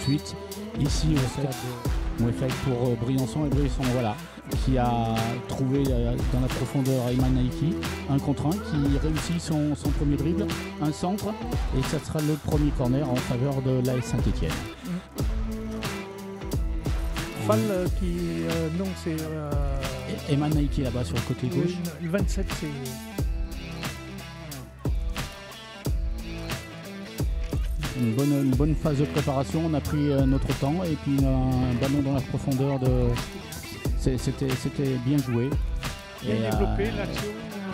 suite ici au stade Mouefek pour Briançon. Et Briançon, voilà, qui a trouvé dans la profondeur Ayman Naiki, 1 contre 1, qui réussit son premier dribble, un centre, et ça sera le premier corner en faveur de l'AS Saint-Etienne. Fall qui... non, c'est... Ayman Naiki là-bas sur le côté gauche. Le 27, c'est... Une bonne phase de préparation, on a pris notre temps et puis un ballon dans la profondeur de... C'était bien joué. Bien développé l'action.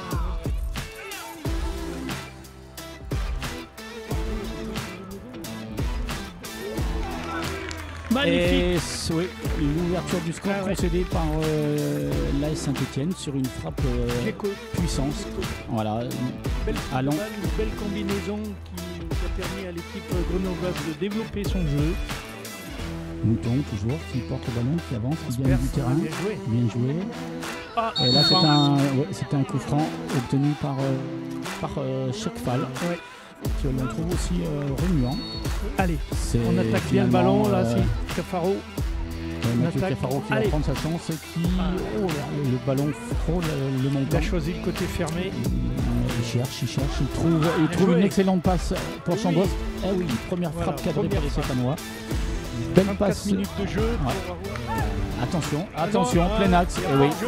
Magnifique. Et oui, l'ouverture du score concédée par l'AS Saint-Etienne sur une frappe puissance. Voilà. Une belle combinaison qui a permis à l'équipe grenobloise de développer son jeu. Mouton toujours qui porte le ballon, qui avance, qui gagne du terrain. Bien joué. Ah, et là c'était un coup franc obtenu par Chekfal. Ouais. On trouve aussi remuant. Allez, on attaque bien le ballon là, c'est Cafaro. Mathieu Cafaro qui va prendre sa chance, qui le ballon frôle le montant. Il a choisi le côté fermé. Il cherche, il trouve une excellente passe pour Chambos. Eh oui, première frappe cadrée par les Stéphanois. Belle passe. Minutes de jeu. Attention, plein axe. Eh oui.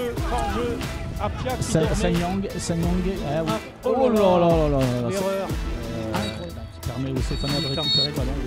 Sanyang. Ah oui. Oh là là là. L'erreur. Qui permet aux Stéphanois de récupérer le ballon.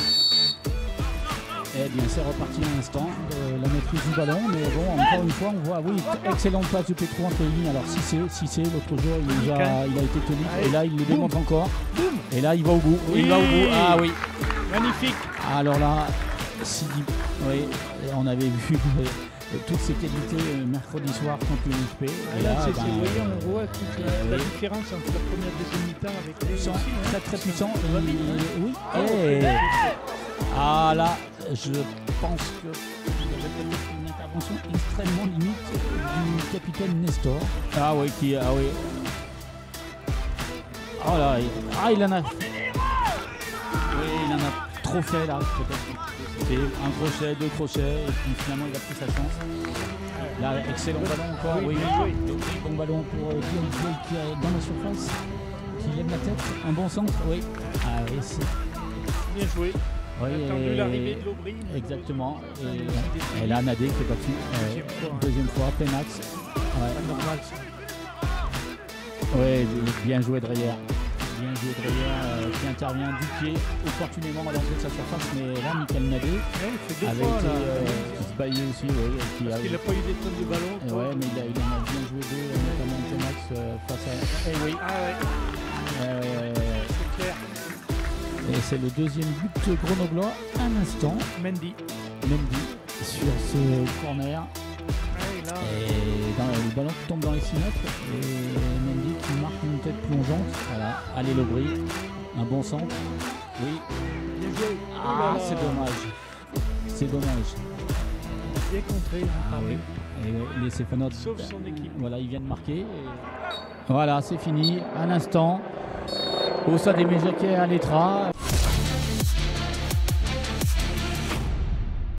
Eh bien, c'est reparti à l'instant, la maîtrise du ballon, mais bon, encore une fois, on voit, oui, excellente passe de Petro entre les lignes. Alors, si c'est l'autre jour, il a été tonique, et là, il le démontre encore. Et là, il va au bout. Ah oui. Magnifique. Alors là, Sidi, oui, on avait vu toutes ses qualités mercredi soir contre l'UFP. Et là, on voit toute la différence entre la première et deuxième mi-temps avec les très puissant. Oui. Ah là, je pense que vous avez peut-être une intervention extrêmement limite du capitaine Nestor. Ah oui. Oh là, il en a. Oui, il en a trop fait là, peut-être. C'était un crochet, 2 crochets, et puis finalement il a pris sa chance. Là, excellent ballon encore. Oui. Bon ballon pour Dion qui est dans la surface, qui lève la tête. Un bon centre, oui. Ah oui, c'est bien joué. Oui, on a attendu l'arrivée de l'Aubry. Exactement. Et là, Nadé qui est battu. Deuxième fois, plein axe. Normal. Oui, bien joué Dreyer. Qui intervient du pied opportunément à l'entrée de sa surface. Mais là, Michael Nadé avait été baillé aussi. Parce qu'il n'a pas eu des tonnes de ballon. Oui, mais il en a bien joué 2, notamment plein axe face à... oui. C'est clair. Et c'est le deuxième but grenoblois à l'instant. Mendy sur ce corner. Et le ballon qui tombe dans les 6 mètres. Et Mendy qui marque une tête plongeante. Voilà. Allez l'Aubry. Un bon centre. Oui. Bien joué. Ah, c'est dommage. Bien contré. Ah oui. Et les Stéphanois. Sauf son équipe. Voilà, ils viennent marquer. Et... Voilà, c'est fini. À l'instant. Au stade des Méjaquets à l'Etra.